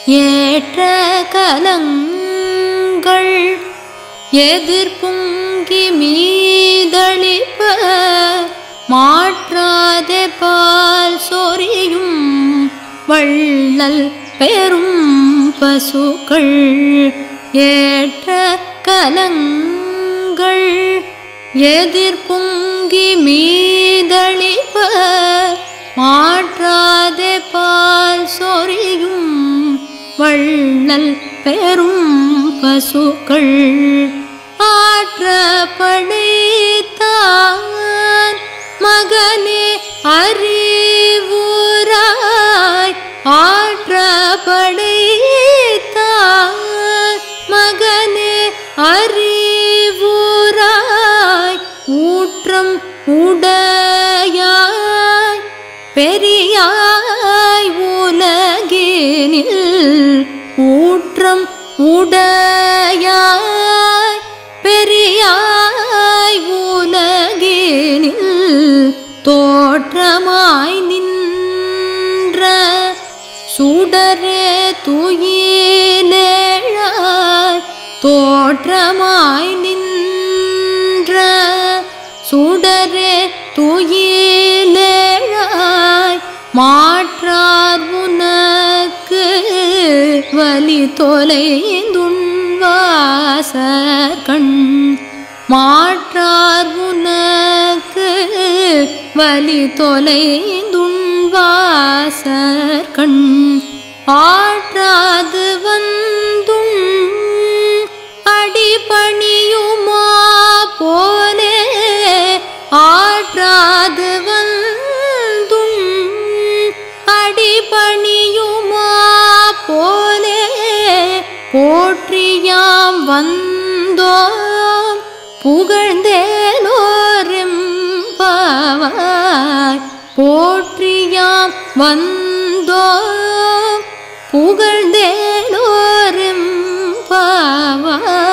ஏற்ற கலங்கள் எதிர்பொங்கி மீதளிப்ப மாற்றாதே பால் சொரியும் வள்ளல் பெரும் பசுக்கள். ஏற்ற கலங்கள் எதிர்பொங்கி மீதளிப்ப மாற்றாதே பால் சொரியும் வள்ளல் பெரும் பசுக்கள். ஆற்ற படைத்தான் மகனே அறிவுராய். ஆற்ற படைத்தான் மகனே அறிவுராய். ஊற்றம் உடையாய் பெரியாய் உலகினில். ஊற்றம் உடையாய் பெரியாய் உலகினில். தோற்றமாய் நின்ற சுடரே துயிலேழாய். தோற்றமாய் நின்ற சுடரே துயிலேழாய். மாற்றார் உனக்கு வலி தொலைந்துன் வாசற்கண். மாற்றார் உனக்கு வலி தொலைந்துன் வாசற்கண். ஆற்றாது வந்தும் அடிபணியுமா போலே. ஆற்றாது வந்தும் அடிபணியுமா போலே. போற்றியாம் வந்தோம் புகழ்ந்தேலோரெம்பாவாய். போற்றியாம் வந்தோம் புகழ்ந்தேலோரெம்பாவாய்.